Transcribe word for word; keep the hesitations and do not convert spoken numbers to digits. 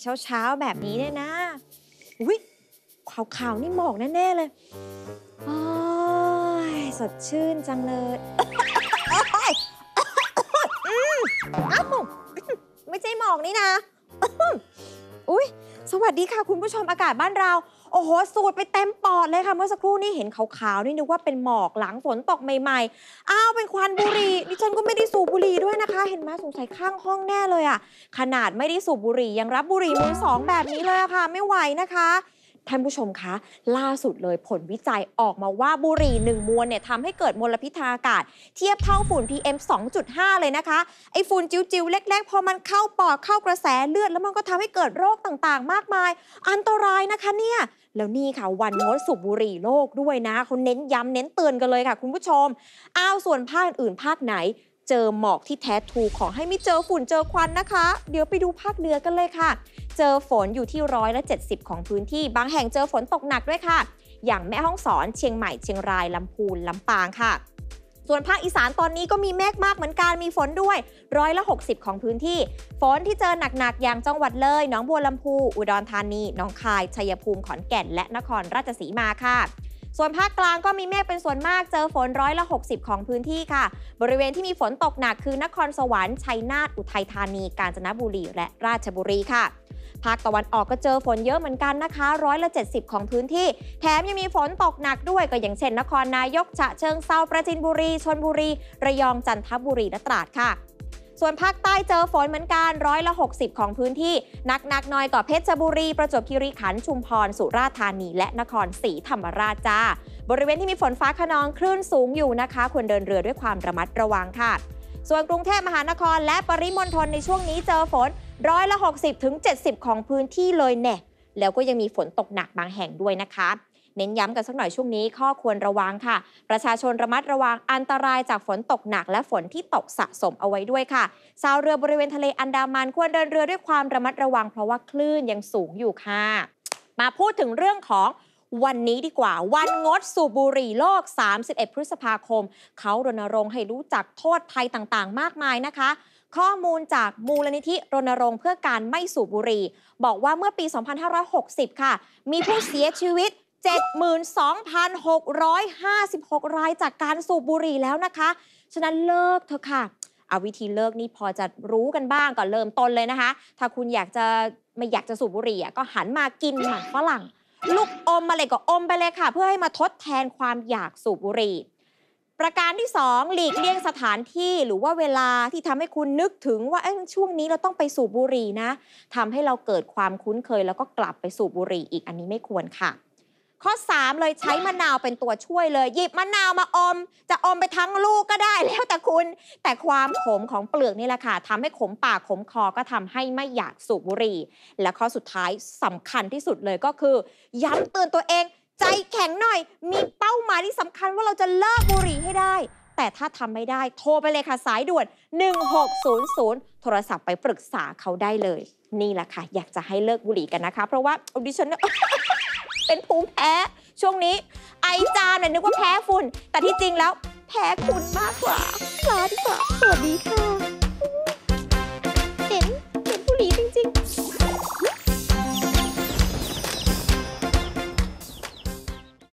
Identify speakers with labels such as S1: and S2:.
S1: เช้าเช้าแบบนี้เนี่ยนะอุ้ยขาวๆนี่หมอกแน่ๆเลยโอ้ยสดชื่นจังเลยอ้าวไม่ใช่หมอกนี่นะอุ้ยสวัสดีค่ะคุณผู้ชมอากาศบ้านเราโอ้โหสูดไปเต็มปอดเลยค่ะเมื่อสักครู่นี้เห็นขาวๆนี่นึกว่าเป็นหมอกหลังฝนตกใหม่ๆอ้าวเป็นควันบุหรี่ดิฉันก็ไม่ได้สูบบุหรี่ด้วยนะคะเห็นไหมสงสัยข้างห้องแน่เลยอ่ะขนาดไม่ได้สูบบุหรี่ยังรับบุหรี่มือสองแบบนี้เลยค่ะไม่ไหวนะคะท่านผู้ชมคะล่าสุดเลยผลวิจัยออกมาว่าบุหรี่หนึ่งมวนเนี่ยทำให้เกิดมลพิษทางอากาศเทียบเท่าฝุ่น พี เอ็ม สองจุดห้า เลยนะคะไอ้ฝุ่นจิ๋วๆเล็กๆพอมันเข้าปอดเข้ากระแสเลือดแล้วมันก็ทำให้เกิดโรคต่างๆมากมายอันตรายนะคะเนี่ยแล้วนี่ค่ะวันงดสูบบุหรี่โลกด้วยนะเขาเน้นย้ำเน้นเตือนกันเลยค่ะคุณผู้ชมอ้าวส่วนภาคอื่นภาคไหนเจอหมอกที่แท้ทรูขอให้ไม่เจอฝุ่นเจอควันนะคะเดี๋ยวไปดูภาคเหนือกันเลยค่ะเจอฝนอยู่ที่ร้อยละเจ็ดสิบของพื้นที่บางแห่งเจอฝนตกหนักด้วยค่ะอย่างแม่ฮ่องสอนเชียงใหม่เชียงรายลำพูนลำปางค่ะส่วนภาคอีสานตอนนี้ก็มีเมฆมากเหมือนกันมีฝนด้วยร้อยละหกสิบของพื้นที่ฝนที่เจอหนักๆอย่างจังหวัดเลยหนองบัวลำพูอุดรธานีหนองคายชัยภูมิขอนแก่นและนครราชสีมาค่ะส่วนภาคกลางก็มีเมฆเป็นส่วนมากเจอฝนร้อยละหกสิบของพื้นที่ค่ะบริเวณที่มีฝนตกหนักคือนครสวรรค์ชัยนาทอุทัยธานีกาญจนบุรีและราชบุรีค่ะภาคตะวันออกก็เจอฝนเยอะเหมือนกันนะคะร้อยละเจ็ดสิบของพื้นที่แถมยังมีฝนตกหนักด้วยก็อย่างเช่นนครนายกฉะเชิงเทราปราจีนบุรีชลบุรีระยองจันทบุรีและตราดค่ะส่วนภาคใต้เจอฝนเหมือนกันร้อยละหกสิบของพื้นที่หนักๆหน่อยก็เพชรบุรีประจวบคีรีขันธ์ชุมพรสุราษฎร์ธานีและนครศรีธรรมราชจ้าบริเวณที่มีฝนฟ้าคะนองคลื่นสูงอยู่นะคะควรเดินเรือด้วยความระมัดระวังค่ะส่วนกรุงเทพมหานครและปริมณฑลในช่วงนี้เจอฝนร้อยละหกสิบถึงเจ็ดสิบของพื้นที่เลยแน่แล้วก็ยังมีฝนตกหนักบางแห่งด้วยนะคะเน้นย้ำกันสักหน่อยช่วงนี้ข้อควรระวังค่ะประชาชนระมัดระวังอันตรายจากฝนตกหนักและฝนที่ตกสะสมเอาไว้ด้วยค่ะชาวเรือบริเวณทะเลอันดามันควรเดินเรือด้วยความระมัดระวังเพราะว่าคลื่นยังสูงอยู่ค่ะมาพูดถึงเรื่องของวันนี้ดีกว่าวันงดสูบบุหรี่โลกสามสิบเอ็ดพฤษภาคมเขารณรงค์ให้รู้จักโทษภัยต่างๆมากมายนะคะข้อมูลจากมูลนิธิรณรงค์เพื่อการไม่สูบบุหรี่บอกว่าเมื่อปี สองพันห้าร้อยหกสิบ ค่ะมีผู้เสียชีวิต เจ็ดหมื่นสองพันหกร้อยห้าสิบหก รายจากการสูบบุหรี่แล้วนะคะฉะนั้นเลิกเถอะค่ะเอาวิธีเลิกนี่พอจะรู้กันบ้างก่อนเริ่มต้นเลยนะคะถ้าคุณอยากจะไม่อยากจะสูบบุหรี่ก็หันมากินหมากฝรั่งลูกอมอะไรก็อมไปเลยค่ะเพื่อให้มาทดแทนความอยากสูบบุหรี่ประการที่สองหลีกเลี่ยงสถานที่หรือว่าเวลาที่ทำให้คุณนึกถึงว่าช่วงนี้เราต้องไปสูบบุหรี่นะทำให้เราเกิดความคุ้นเคยแล้วก็กลับไปสูบบุหรี่อีกอันนี้ไม่ควรค่ะข้อสามเลยใช้มะนาวเป็นตัวช่วยเลยหยิบมะนาวมาอมจะอมไปทั้งลูกก็ได้แล้วแต่คุณแต่ความขมของเปลือกนี่แหละค่ะทำให้ขมปากขมคอก็ทำให้ไม่อยากสูบบุหรี่และข้อสุดท้ายสำคัญที่สุดเลยก็คือย้ำเตือนตัวเองใจแข็งหน่อยมีเป้าหมายที่สำคัญว่าเราจะเลิกบุหรี่ให้ได้แต่ถ้าทำไม่ได้โทรไปเลยค่ะสายด่วนหนึ่งหกศูนย์ศูนย์โทรศัพท์ไปปรึกษาเขาได้เลยนี่แหละค่ะอยากจะให้เลิกบุหรี่กันนะคะเพราะว่าดิฉัน เป็นภูมิแพ้ช่วงนี้ไอจามเนี่ยนึกว่าแพ้ฝุ่นแต่ที่จริงแล้วแพ้คุณมากกว่าลาดีกว่าสวัสดีค่ะ